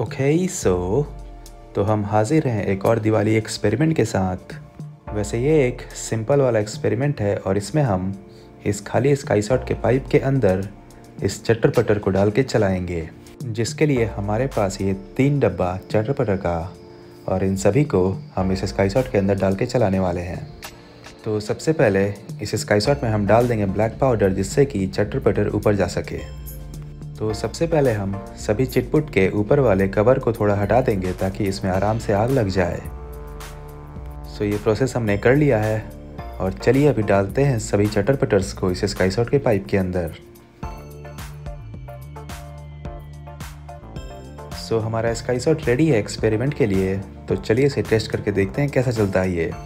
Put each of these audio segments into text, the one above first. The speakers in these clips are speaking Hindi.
ओके तो हम हाजिर हैं एक और दिवाली एक्सपेरिमेंट के साथ। वैसे ये एक सिंपल वाला एक्सपेरिमेंट है और इसमें हम इस खाली स्काई शॉट के पाइप के अंदर इस चटर पटर को डाल के चलाएंगे, जिसके लिए हमारे पास ये 3 डब्बा चटर पटर का, और इन सभी को हम इस स्काई शॉट के अंदर डाल के चलाने वाले हैं। तो सबसे पहले इस स्काई शॉट में हम डाल देंगे ब्लैक पाउडर, जिससे कि चटर पटर ऊपर जा सके। तो सबसे पहले हम सभी चिटपुट के ऊपर वाले कवर को थोड़ा हटा देंगे ताकि इसमें आराम से आग लग जाए। सो ये प्रोसेस हमने कर लिया है और चलिए अभी डालते हैं सभी चटर पटर्स को इस स्काई शॉट के पाइप के अंदर। सो हमारा स्काई शॉट रेडी है एक्सपेरिमेंट के लिए, तो चलिए इसे टेस्ट करके देखते हैं कैसा चलता है ये।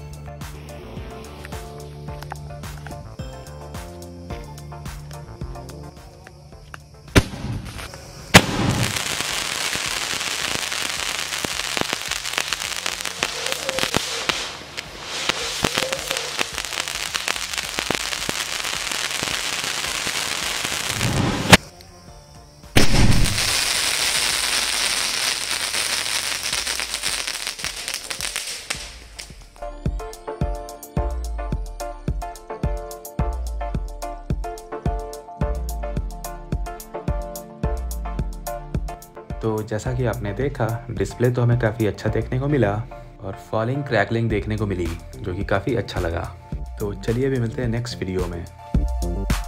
तो जैसा कि आपने देखा, डिस्प्ले तो हमें काफ़ी अच्छा देखने को मिला और फॉलिंग क्रैकलिंग देखने को मिली, जो कि काफ़ी अच्छा लगा। तो चलिए अभी मिलते हैं नेक्स्ट वीडियो में।